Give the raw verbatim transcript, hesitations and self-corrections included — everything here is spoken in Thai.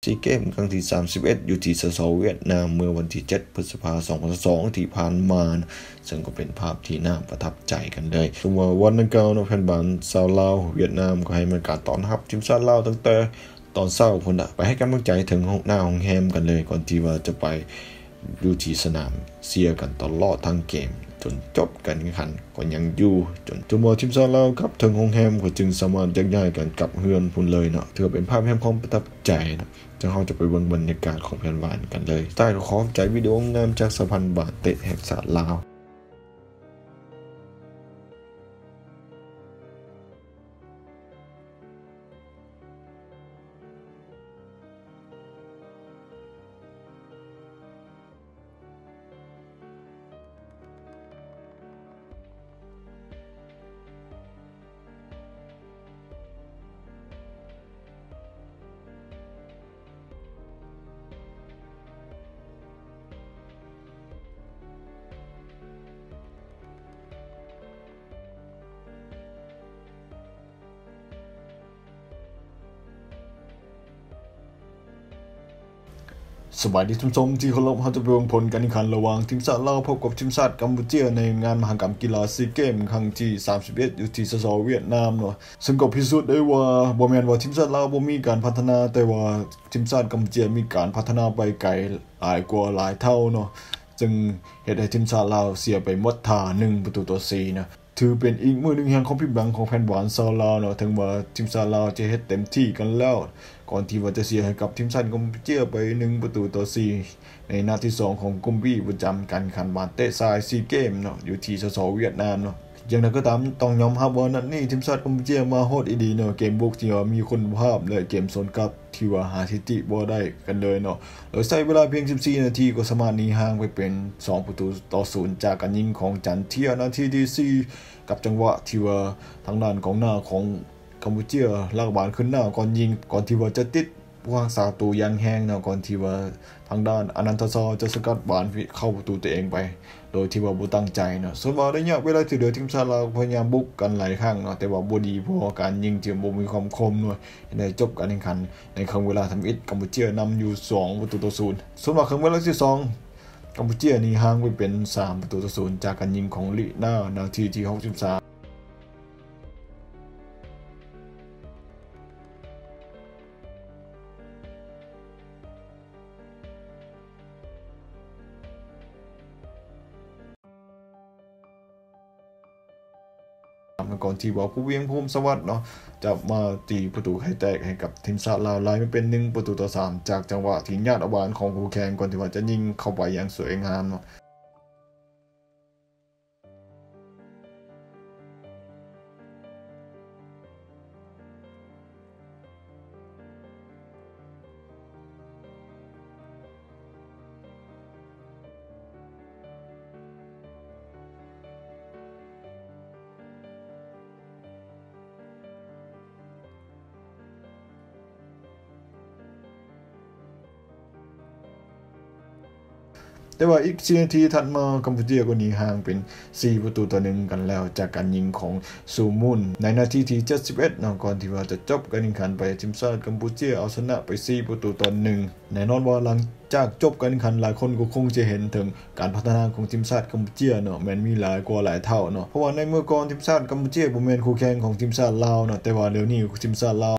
ซีเกมครั้งที่สามสิบเอ็ดอยู่ที่สสเวียดนามเมื่อวันที่เจ็ดพฤษภาคมสองพันสองที่ผ่านมาซึ่งก็เป็นภาพที่น่าประทับใจกันเลยซึ่งว่าวันนั้นเก่าแผ่นบานชาวลาวเวียดนามก็ให้บรรยากาศต้อนรับทีมชาติลาวตั้งแต่ตอนเช้าพุ่นน่ะไปให้กำลังใจถึงหน้าห้องแฮมกันเลยก่อนที่ว่าจะไปอยู่ที่สนามเชียร์กันตลอดทั้งเกมจนจบการแข่งขันก็ยังอยู่จนจนว่าทีมชาติลาวครับถึงห้องแฮมก็จึงสามารถแยกย้ายกันกลับเฮือนพุ่นเลยเนาะถือเป็นภาพแห่งความประทับใจนะจังเราจะไปเบิ่งบรรยากาศของแผ่นบานกันเลยใต้ก็ขอใจวิดีโองามจากสะพานบาทเตะแห่งชาติลาวสวัสดีทุกท่านที่เคารพเราจะไปวงผลการแข่งขันระหว่างทีมชาติลาวพบกับทีมชาติกัมพูชาในงานมหกรรมกีฬาซีเกมครั้งที่สามสิบเอ็ดอยู่ที่สสเวียดนามเนาะซึ่งก็พิสูจน์ได้ว่าบ่แม่นว่าทีมชาติลาวบ่มีการพัฒนาแต่ว่าทีมชาติกัมพูชามีการพัฒนาไปไกลหลายกว่าหลายเท่าเนาะจึงเฮ็ดให้ทีมชาติลาวเสียไปหมดท่าหนึ่งประตูต่อสี่นะถือเป็นอีกมือหนึ่งแห่งความผิดหวังของแฟนบอลชาวลาวเนาะถึงว่าทีมชาติลาวจะเฮ็ดเต็มที่กันแล้วก่อนที่ว่าจะเสียให้กับทีมชาติกัมพูชาไปหนึ่งประตูต่อสี่ในนัดที่สองของกลุ่ม B ประจำการแข่งขันบาเตะทรายซีเกมเนาะอยู่ที่สสเวียดนามเนาะอย่างนั้นก็ตามต้องยอมรับว่านัดนี้ทีมชาติกัมพูชามาโหดอีดีเนาะเกมบุกที่ว่ามีคุณภาพและเกมสวนกลับที่ว่าหาสถิติบ่ได้กันเลยเนาะโดยใช้เวลาเพียงสิบสี่นาทีก็สามารถหนีห่างไปเป็นสองประตูต่อศูนย์จากการยิงของจันเทียนาทีที่สี่กับจังหวะที่ว่าทางด้านของหน้าของกัมพูชาลากบาลขึ้นหน้าก่อนยิงก่อนที่ว่าจะติดวางสาตูยังแห้งเนาะก่อนที่ว่าทางด้านอนันตซอจะสกัดบาลเข้าประตูตัวเองไปโดยที่ว่าบ่ตั้งใจเนาะส่วนว่าระยะเวลาที่เหลือทีมชาติลาวพยายามบุกกันหลายครั้งเนาะแต่ว่าบ่ดีพอการยิงที่บ่มีความคมเนาะได้จบการแข่งขันในครึ่งเวลาทำอิฐกัมพูชานำอยู่สองประตูต่อศูนย์ส่วนว่าครึ่งเวลาที่สองกัมพูชานี่ห่างไปเป็นสามประตูต่อศูนย์จากการยิงของลิน่านาทีที่หกสิบสามก่อนที่ว่าผู้เวียงภูมิสวัสดิ์เนาะจะมาตีประตูให้แตกให้กับทีมชาติลาวไล่ไม่เป็นหนึ่งประตูต่อสามจากจังหวะที่ญาติอวานของคู่แข่งก่อนที่ว่าจะยิงเข้าไปอย่างสวยงามเนาะแต่ว่าอีกสี่นาทีถัดมากัมพูชาก็หนีห่างเป็นสี่ประตูต่อหนึ่งกันแล้วจากการยิงของซูมุนในนาทีที่เจ็ดสิบเอ็ดเนาะก่อนที่ว่าจะจบการแข่งขันไปทีมชาติกัมพูชาเอาชนะไปสี่ประตูต่อหนึ่งแน่นอนว่าหลังจากจบการแข่งขันหลายคนก็คงจะเห็นถึงการพัฒนาของทีมชาติกัมพูชาเนาะแม้นมีหลายกว่าหลายเท่าเนาะเพราะว่าในเมื่อก่อนทีมชาติกัมพูชาบ่แม่นคู่แข่งของทีมชาติลาวเนาะแต่ว่าเดี๋ยวนี้ทีมชาติลาว